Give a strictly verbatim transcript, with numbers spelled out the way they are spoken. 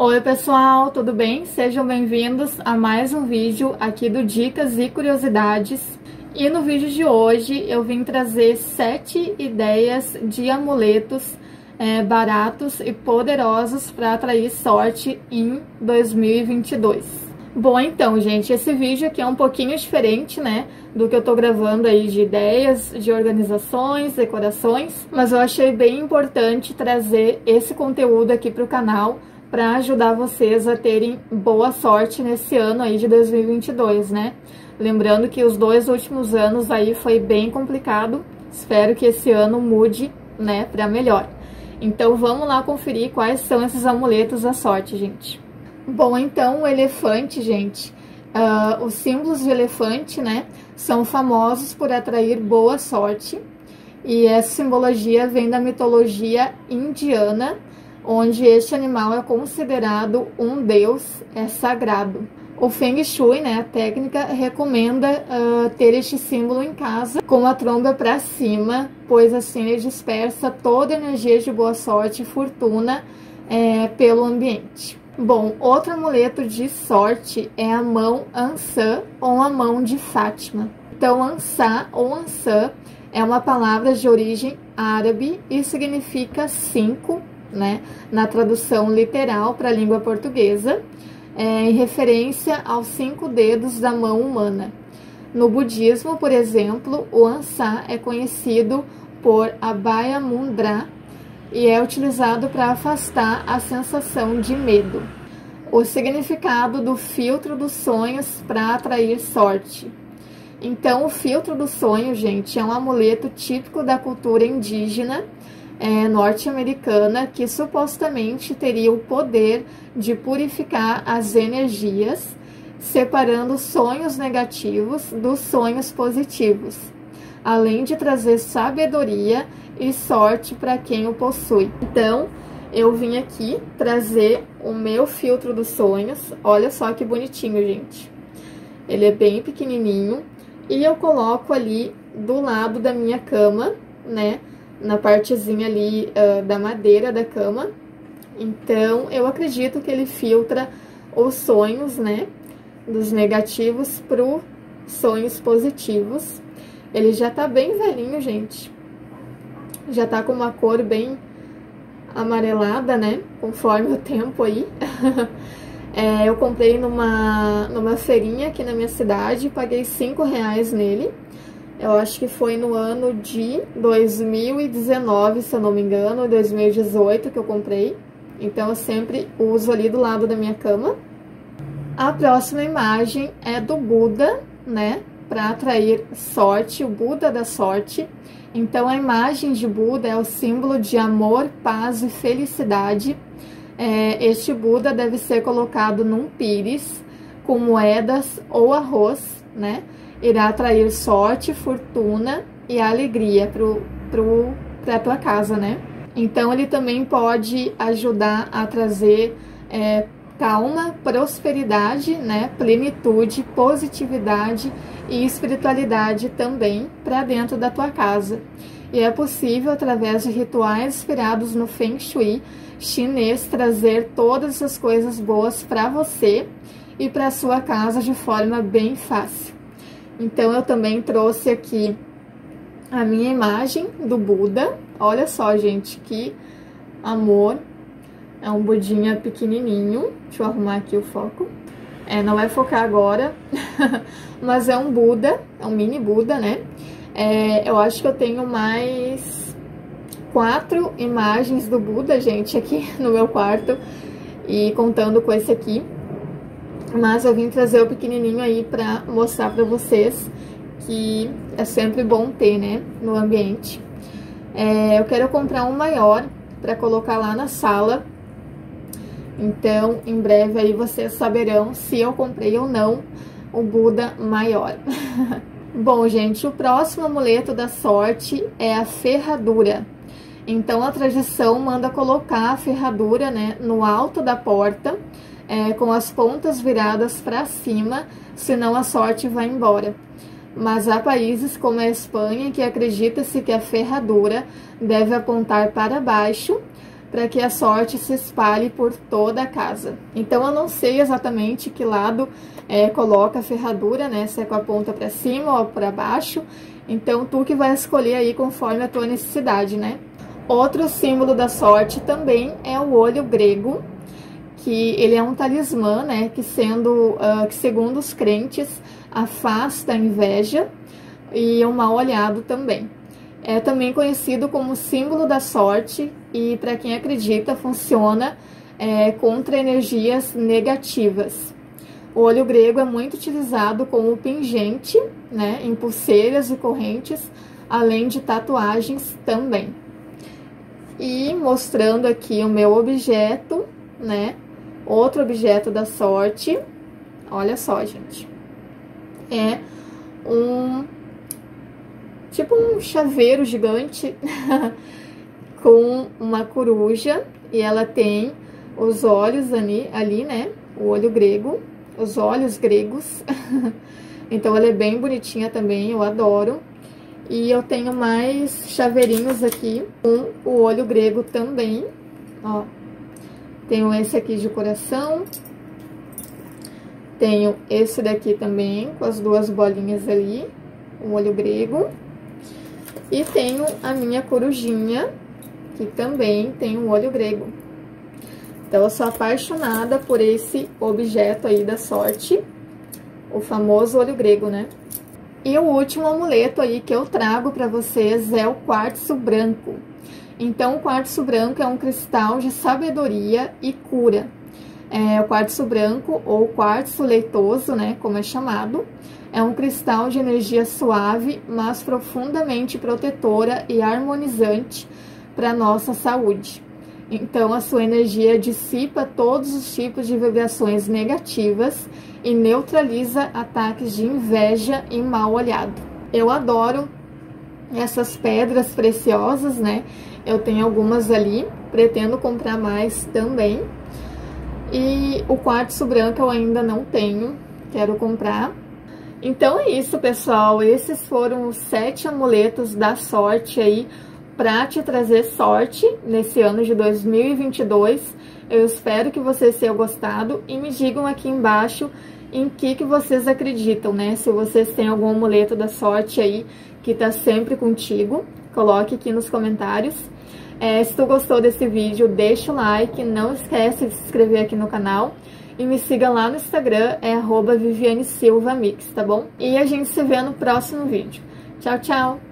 Oi pessoal, tudo bem? Sejam bem-vindos a mais um vídeo aqui do Dicas e Curiosidades. E no vídeo de hoje eu vim trazer sete ideias de amuletos é, baratos e poderosos para atrair sorte em dois mil e vinte e dois. Bom, então, gente, esse vídeo aqui é um pouquinho diferente, né, do que eu tô gravando aí de ideias, de organizações, decorações, mas eu achei bem importante trazer esse conteúdo aqui pro canal para ajudar vocês a terem boa sorte nesse ano aí de dois mil e vinte e dois, né? Lembrando que os dois últimos anos aí foi bem complicado, espero que esse ano mude, né, para melhor. Então vamos lá conferir quais são esses amuletos da sorte, gente. Bom, então o elefante, gente, uh, os símbolos de elefante, né, são famosos por atrair boa sorte, e essa simbologia vem da mitologia indiana, onde este animal é considerado um deus é sagrado. O Feng Shui, né, a técnica, recomenda uh, ter este símbolo em casa com a tromba para cima, pois assim ele dispersa toda a energia de boa sorte e fortuna é, pelo ambiente. Bom, outro amuleto de sorte é a mão Ansã ou a mão de Fátima. Então, Ansá ou Ansã é uma palavra de origem árabe e significa cinco, né, na tradução literal para a língua portuguesa, é, em referência aos cinco dedos da mão humana. No budismo, por exemplo, o Ansá é conhecido por Abhaya Mudra e é utilizado para afastar a sensação de medo. O significado do filtro dos sonhos para atrair sorte. Então, o filtro do sonho, gente, é um amuleto típico da cultura indígena É, norte-americana que supostamente teria o poder de purificar as energias, separando sonhos negativos dos sonhos positivos, além de trazer sabedoria e sorte para quem o possui. Então, eu vim aqui trazer o meu filtro dos sonhos. Olha só que bonitinho, gente. Ele é bem pequenininho e eu coloco ali do lado da minha cama, né? Na partezinha ali uh, da madeira da cama. Então, eu acredito que ele filtra os sonhos, né, dos negativos para os sonhos positivos. Ele já tá bem velhinho, gente. Já tá com uma cor bem amarelada, né, conforme o tempo aí. é, eu comprei numa, numa feirinha aqui na minha cidade, paguei cinco reais nele. Eu acho que foi no ano de dois mil e dezenove, se eu não me engano, dois mil e dezoito que eu comprei. Então, eu sempre uso ali do lado da minha cama. A próxima imagem é do Buda, né? Para atrair sorte, o Buda da sorte. Então, a imagem de Buda é o símbolo de amor, paz e felicidade. É, este Buda deve ser colocado num pires com moedas ou arroz, né? Irá atrair sorte, fortuna e alegria pro, pro, pra tua casa, né? Então, ele também pode ajudar a trazer é, calma, prosperidade, né? Plenitude, positividade e espiritualidade também para dentro da tua casa. E é possível, através de rituais inspirados no Feng Shui chinês, trazer todas essas coisas boas para você e para sua casa de forma bem fácil. Então, eu também trouxe aqui a minha imagem do Buda. Olha só, gente, que amor. É um budinha pequenininho. Deixa eu arrumar aqui o foco. É, não vai focar agora, mas é um Buda, é um mini Buda, né? É, eu acho que eu tenho mais quatro imagens do Buda, gente, aqui no meu quarto. E contando com esse aqui. Mas eu vim trazer o pequenininho aí pra mostrar pra vocês que é sempre bom ter, né, no ambiente. É, eu quero comprar um maior pra colocar lá na sala. Então, em breve aí vocês saberão se eu comprei ou não o Buda maior. Bom, gente, o próximo amuleto da sorte é a ferradura. Então, a tradição manda colocar a ferradura, né, no alto da porta, É, com as pontas viradas para cima, senão a sorte vai embora. Mas há países como a Espanha que acredita-se que a ferradura deve apontar para baixo, para que a sorte se espalhe por toda a casa. Então eu não sei exatamente que lado é, coloca a ferradura, né? Se é com a ponta para cima ou para baixo. Então tu que vai escolher aí conforme a tua necessidade, né? Outro símbolo da sorte também é o olho grego, que ele é um talismã, né? Que sendo, uh, que segundo os crentes afasta a inveja e o mal olhado também. É também conhecido como símbolo da sorte e, para quem acredita, funciona é, contra energias negativas. O olho grego é muito utilizado como pingente, né, em pulseiras e correntes, além de tatuagens também. E mostrando aqui o meu objeto, né, outro objeto da sorte, olha só, gente, é um... tipo um chaveiro gigante com uma coruja, e ela tem os olhos ali, ali, né? O olho grego, os olhos gregos. Então ela é bem bonitinha também, eu adoro. E eu tenho mais chaveirinhos aqui com o olho grego também, ó. Tenho esse aqui de coração. Tenho esse daqui também, com as duas bolinhas ali, o olho grego. E tenho a minha corujinha, que também tem um olho grego. Então, eu sou apaixonada por esse objeto aí da sorte, o famoso olho grego, né? E o último amuleto aí que eu trago para vocês é o quartzo branco. Então, o quartzo branco é um cristal de sabedoria e cura. É, o quartzo branco, ou quartzo leitoso, né, como é chamado, é um cristal de energia suave, mas profundamente protetora e harmonizante para nossa saúde. Então, a sua energia dissipa todos os tipos de vibrações negativas e neutraliza ataques de inveja e mal olhado. Eu adoro essas pedras preciosas, né? Eu tenho algumas ali, pretendo comprar mais também. E o quartzo branco eu ainda não tenho, quero comprar. Então é isso, pessoal, esses foram os sete amuletos da sorte aí para te trazer sorte nesse ano de dois mil e vinte e dois. Eu espero que vocês tenham gostado e me digam aqui embaixo em que que vocês acreditam, né? Se vocês têm algum amuleto da sorte aí que tá sempre contigo, coloque aqui nos comentários. É, se tu gostou desse vídeo, deixa o like, não esquece de se inscrever aqui no canal. E me siga lá no Instagram, é arroba Viviane Silva Mix, tá bom? E a gente se vê no próximo vídeo. Tchau, tchau!